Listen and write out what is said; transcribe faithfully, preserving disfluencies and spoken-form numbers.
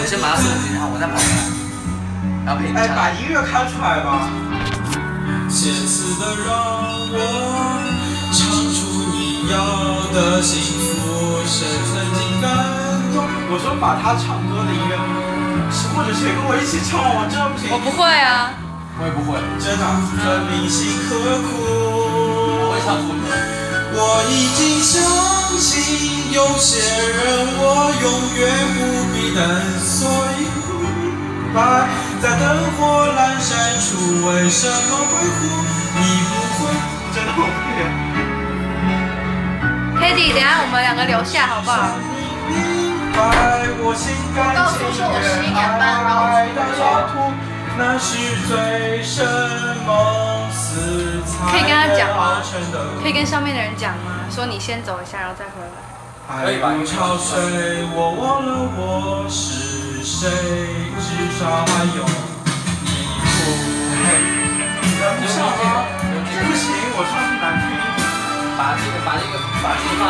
先把它设计好，我再跑回来，然后陪你唱。 哎，把音乐开出来吧。 写词的让我唱出你要的幸福，谁曾经感动？ 我说把他唱歌的音乐，或者谁跟我一起唱，我真的不行。 我不会啊。 我也不会。 这张的铭心刻骨。 我会唱副歌。 我已经相信有些人，我永远不必等，所以白在灯火阑珊处，为什么会哭？你不会， 真的我不会。 Kitty， 等下我们两个留下好不好？ 我心甘情愿爱到老土，那是醉生梦死才可以跟他讲吗？ 成的。 可以跟上面的人讲吗？说你先走一下，然后再回来。 爱如潮水，我忘了我是谁，至少还有你不配。不唱吗？这不行，我唱是难听。 把这个，把这个，把这个放。